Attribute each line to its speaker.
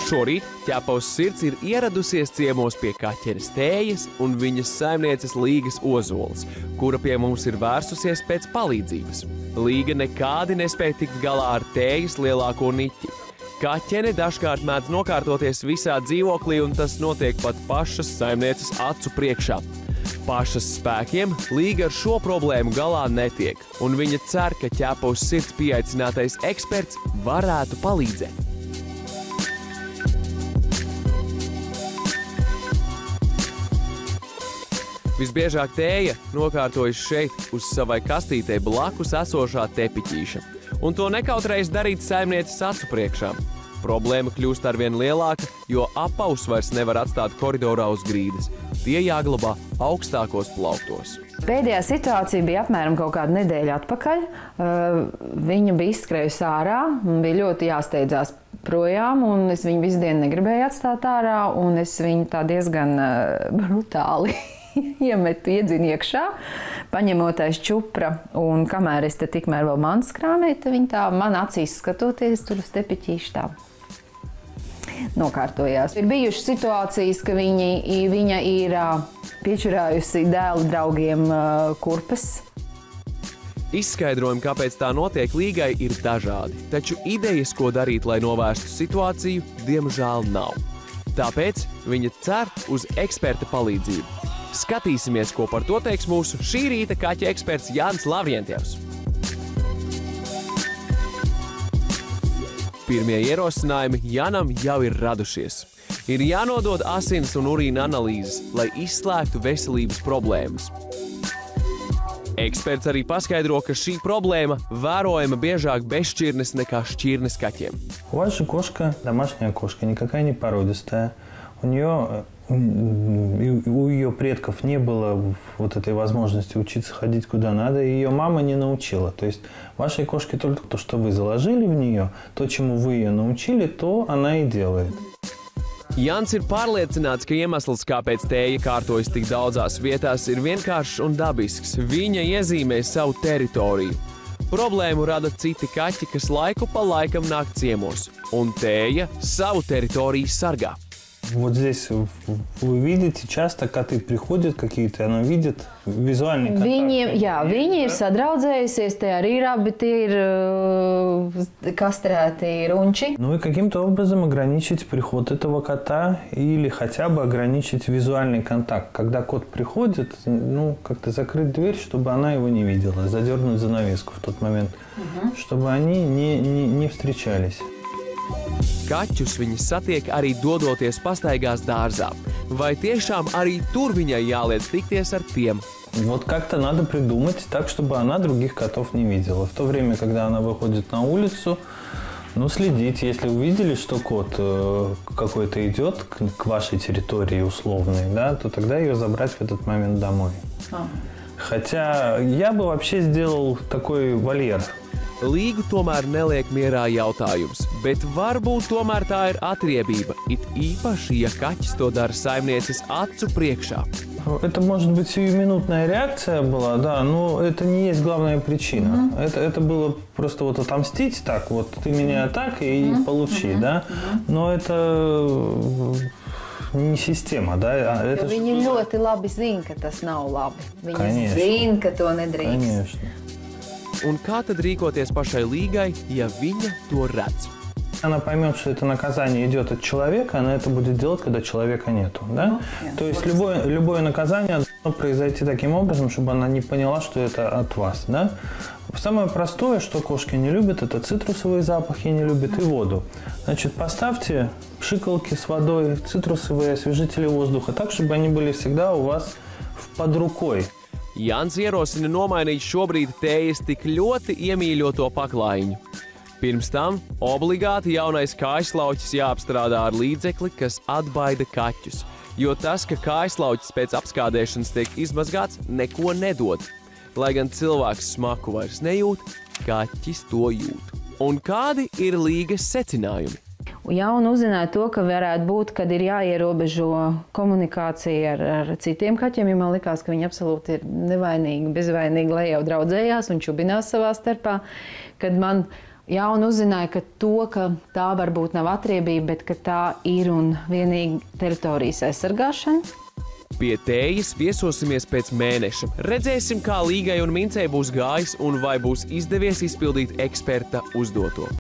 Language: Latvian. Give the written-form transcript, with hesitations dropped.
Speaker 1: Šorīt Ķepavas sirds ir ieradusies ciemos pie kaķenes Tējas un viņas saimnieces Līgas Ozoles, kura pie mums ir vērsusies pēc palīdzības. Līga nekādi nespēja tikt galā ar Tējas lielāko niķi. Kaķene dažkārt mēdz nokārtoties visā dzīvoklī, un tas notiek pat pašas saimnieces acu priekšā. Pašas spēkiem Līga ar šo problēmu galā netiek, un viņa cer, ka Ķepavas sirds pieaicinātais eksperts varētu palīdzēt. Visbiežāk Tēja nokārtojas šeit uz savai kastītei blakus esošā tepiķīša, un to nekautrējas darīt saimnieces acu priekšā. Problēma kļūst arvien lielāka, jo apaus vairs nevar atstāt koridorā uz grīdas. Tie jāglabā augstākos plauktos.
Speaker 2: Pēdējā situācija bija apmēram kaut kādu nedēļu atpakaļ. Viņa bija izskrējusi ārā, un bija ļoti jāsteidzās projām, un es viņu visu dienu negribēju atstāt ārā, un es viņu tā diezgan brutāli iemetu iedzinu iekšā, paņemot aiz čupra, un kamēr es te tikmēr vēl manas krāmēju, tad viņa tā man acīs skatoties tur uz tepiķīšu tā nokārtojās. Ir bijušas situācijas, ka viņa ir piečurājusi dēlu draugiem kurpes.
Speaker 1: Izskaidrojumi, kāpēc tā notiek Līgai, ir dažādi, taču idejas, ko darīt, lai novērstu situāciju, diemžēl nav. Tāpēc viņa cer uz eksperta palīdzību. Skatīsimies, ko par to teiks mūsu šī rīta kaķa eksperts Jānis Lavrientjevs. Pirmie ierosinājumi Janam jau ir radušies. Ir jānodod asins un urīna analīzes, lai izslēgtu veselības problēmas. Eksperts arī paskaidro, ka шī problēma vērojama biežāk bez šķirnes nekā šķirnes kaķiem.
Speaker 3: Ваша кошка домашняя кошка, никакая не породистая. У ее предков не было вот этой возможности учиться ходить куда надо, и ее мама не научила. То есть вашей кошке только то, что вы заложили в нее, то, чему вы ее научили, то она и делает.
Speaker 1: Jānis ir pārliecināts, ka iemesls, kāpēc Tēja kārtojas tik daudzās vietās, ir vienkāršs un dabisks. Viņa iezīmē savu teritoriju. Problēmu rada citi kaķi, kas laiku pa laikam nāk ciemos, un Tēja savu teritoriju sargā.
Speaker 3: Вот здесь вы видите, часто коты приходят какие-то, она видит визуальный контакт.
Speaker 2: Viņi ir sadraudzējusies, te arī ir abi tie ir kastrēti runči.
Speaker 3: Ну и каким-то образом ограничить приход этого кота или хотя бы ограничить визуальный контакт. Когда кот приходит, ну, как-то закрыть дверь, чтобы она его не видела, задернуть занавеску в тот момент, чтобы они не встречались.
Speaker 1: Kaķus viņi satiek arī dodoties pastaigās dārzā. Vai tiešām arī tur viņai jāliec tikties ar tiem?
Speaker 3: Вот как-то надо придумать так, чтобы она других котов не видела. В то время, когда она выходит на улицу, ну, следить. Если увидели, что кот какой-то идет к вашей территории условной, да, то тогда ее забрать в этот момент домой. Хотя я бы вообще сделал такой вольер.
Speaker 1: Līgu tomēr neliek mierā jautājums, bet varbūt tomēr tā ir atriebība, it īpaši, ja kaķis to dara saimnieces acu priekšā.
Speaker 3: Это может быть сиюминутная реакция была, да, но это не есть главная причина. Это было просто вот отомстить так, вот ты меня так и получи, да. Но это не система, да.
Speaker 2: Jo viņi ļoti labi zina, ka tas nav labi. Viņi zina, ka to nedrīkst.
Speaker 3: Конечно.
Speaker 1: Un kā tad rīkoties pašai Līgai, ja viņa to redz?
Speaker 3: Она поймет, что это наказание идет от человека, она это будет делать, когда человека нету, да? То есть любое наказание должно произойти таким образом, чтобы она не поняла, что это от вас, да? Самое простое, что кошки не любят, это цитрусовые запахи не любят и воду. Значит, поставьте пшикалки с водой, цитрусовые освежители воздуха, так, чтобы они были всегда у вас под рукой.
Speaker 1: Jānis ierosina nomainīt šobrīd Tējas tik ļoti iemīļoto paklājiņu. Pirms tam obligāti jaunais kājslauķis jāapstrādā ar līdzekli, kas atbaida kaķus, jo tas, ka kājslauķis pēc apskādēšanas tiek izmazgāts, neko nedod. Lai gan cilvēks smaku vairs nejūt, kaķis to jūt. Un kādi ir Līgas secinājumi?
Speaker 2: Ja un uzzināja to, ka varētu būt, kad ir jāierobežo komunikācija ar citiem kaķiem, jo man likās, ka viņi absolūti ir nevainīgi, bezvainīgi, lai jau draudzējās un čubinās savā starpā, kad man Jā, un uzzināja, ka tā varbūt nav atriebība, bet ka tā ir un vienīgi teritorijas aizsargāšana.
Speaker 1: Pie Tējas viesosimies pēc mēneša. Redzēsim, kā Līgai un Mincei būs gājis un vai būs izdevies izpildīt eksperta uzdoto.